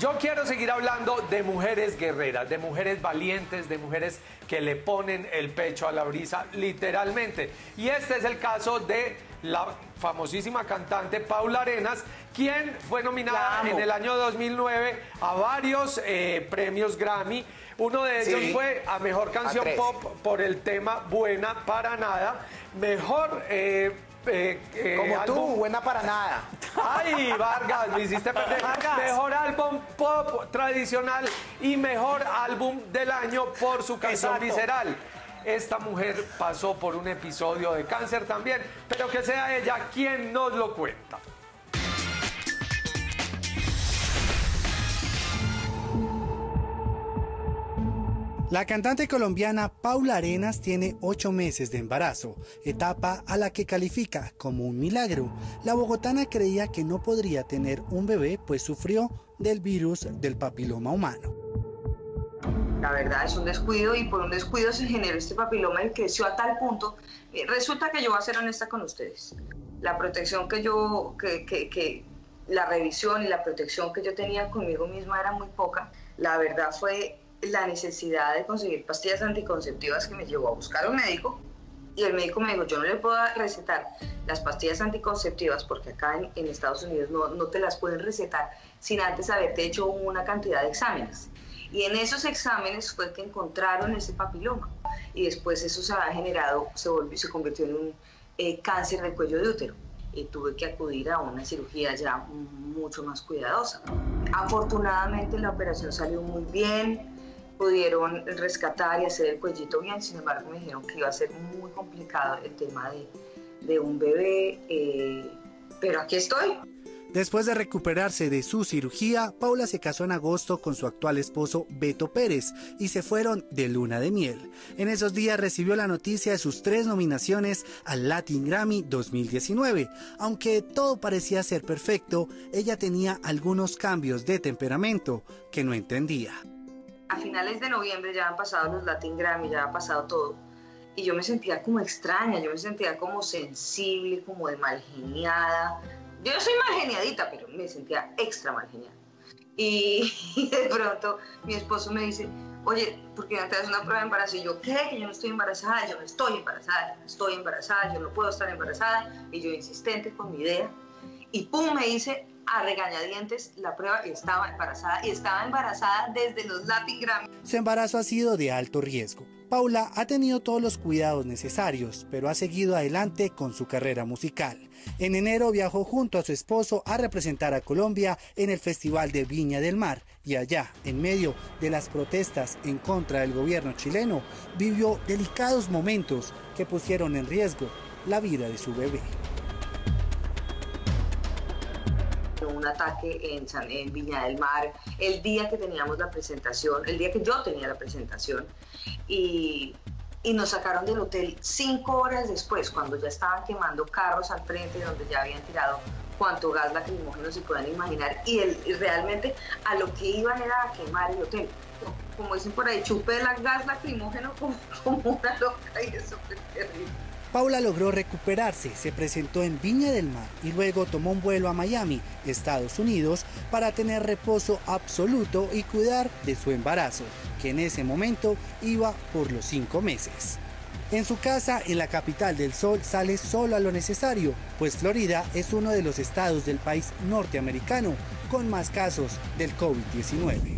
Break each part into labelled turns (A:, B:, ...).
A: Yo quiero seguir hablando de mujeres guerreras, de mujeres valientes, de mujeres que le ponen el pecho a la brisa, literalmente. Y este es el caso de la famosísima cantante Paula Arenas, quien fue nominada en el año 2009 a varios premios Grammy. Uno de ellos fue a Mejor Canción Pop por el tema Buena para Nada. Mejor...
B: como tú, Buena para Nada.
A: Ay, Vargas, me hiciste perder. Mejor álbum pop tradicional y mejor álbum del año por su canción Visceral. Esta mujer pasó por un episodio de cáncer también, pero que sea ella quien nos lo cuenta.
C: La cantante colombiana Paula Arenas tiene 8 meses de embarazo, etapa a la que califica como un milagro. La bogotana creía que no podría tener un bebé, pues sufrió del virus del papiloma humano.
D: La verdad es un descuido, y por un descuido se generó este papiloma y creció a tal punto. Resulta que yo voy a ser honesta con ustedes. La protección la revisión y la protección que yo tenía conmigo misma era muy poca. La verdad fue la necesidad de conseguir pastillas anticonceptivas que me llevó a buscar a un médico, y el médico me dijo: yo no le puedo recetar las pastillas anticonceptivas porque acá en Estados Unidos no te las pueden recetar sin antes haberte hecho una cantidad de exámenes. Y en esos exámenes fue que encontraron ese papiloma, y después eso se ha generado, se convirtió en un cáncer de cuello de útero, y tuve que acudir a una cirugía ya mucho más cuidadosa. Afortunadamente la operación salió muy bien, pudieron rescatar y hacer el cuellito bien. Sin embargo, me dijeron que iba a ser muy complicado el tema de un bebé, pero aquí estoy.
C: Después de recuperarse de su cirugía, Paula se casó en agosto con su actual esposo Beto Pérez y se fueron de luna de miel. En esos días recibió la noticia de sus 3 nominaciones al Latin Grammy 2019. Aunque todo parecía ser perfecto, ella tenía algunos cambios de temperamento que no entendía.
D: A finales de noviembre ya han pasado los Latin Grammy, ya ha pasado todo, y yo me sentía como extraña, yo me sentía como sensible, como de mal geniada. Yo soy mal geniadita, pero me sentía extra mal geniada. Y de pronto mi esposo me dice: oye, ¿por qué no te das una prueba de embarazo? Y yo: ¿qué? Que yo no estoy embarazada. Yo no estoy embarazada, no estoy embarazada, yo no puedo estar embarazada. Y yo insistente con mi idea, y pum, me hice a regañadientes la prueba y estaba embarazada desde los Latin Grammy.
C: Su embarazo ha sido de alto riesgo. Paula ha tenido todos los cuidados necesarios, pero ha seguido adelante con su carrera musical. En enero viajó junto a su esposo a representar a Colombia en el Festival de Viña del Mar, y allá, en medio de las protestas en contra del gobierno chileno, vivió delicados momentos que pusieron en riesgo la vida de su bebé.
D: Un ataque en Viña del Mar, el día que teníamos la presentación, el día que yo tenía la presentación, y nos sacaron del hotel 5 horas después, cuando ya estaban quemando carros al frente, donde ya habían tirado cuánto gas lacrimógeno se puedan imaginar, y realmente a lo que iban era a quemar el hotel. Como dicen por ahí, chupé el gas lacrimógeno como una loca, y es súper terrible.
C: Paula logró recuperarse, se presentó en Viña del Mar y luego tomó un vuelo a Miami, Estados Unidos, para tener reposo absoluto y cuidar de su embarazo, que en ese momento iba por los 5 meses. En su casa, en la capital del sol, sale solo a lo necesario, pues Florida es uno de los estados del país norteamericano con más casos del COVID-19.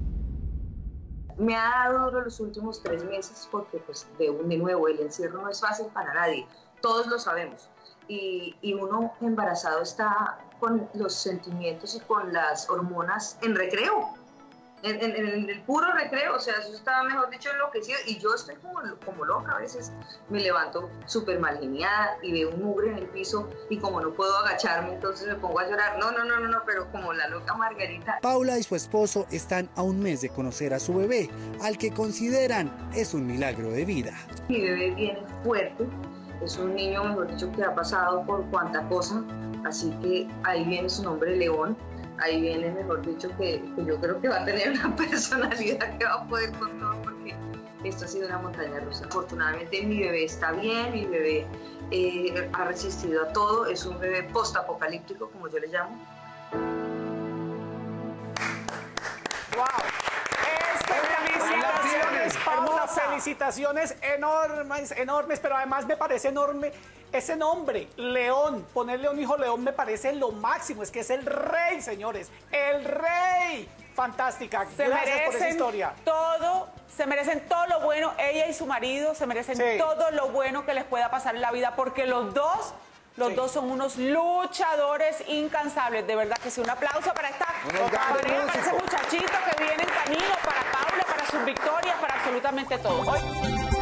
D: Me ha dado duro los últimos 3 meses porque, pues, de nuevo, el encierro no es fácil para nadie, todos lo sabemos. Y uno embarazado está con los sentimientos y con las hormonas en recreo, en el puro recreo. O sea, eso estaba, mejor dicho, enloquecido. Y yo estoy como loca a veces. Me levanto súper mal geniada y veo un mugre en el piso, y como no puedo agacharme, entonces me pongo a llorar. No, pero como la loca Margarita.
C: Paula y su esposo están a un mes de conocer a su bebé, al que consideran es un milagro de vida.
D: Mi bebé viene fuerte, es un niño, mejor dicho, que ha pasado por cuanta cosa, así que ahí viene su nombre, León. Ahí viene, mejor dicho, que yo creo que va a tener una personalidad que va a poder con todo, porque esto ha sido una montaña rusa. Afortunadamente mi bebé está bien, mi bebé ha resistido a todo, es un bebé post-apocalíptico, como yo le llamo.
E: Felicitaciones enormes, enormes, pero además me parece enorme ese nombre, León. Ponerle a un hijo León me parece lo máximo. Es que es el rey, señores. ¡El rey! Fantástica. Gracias por esa historia.
F: Se merecen todo lo bueno. Ella y su marido se merecen todo lo bueno que les pueda pasar en la vida, porque los dos son unos luchadores incansables. De verdad que sí. Un aplauso para esta pareja, para ese muchachito que viene en camino, para Paula, para sus victorias, para absolutamente todo.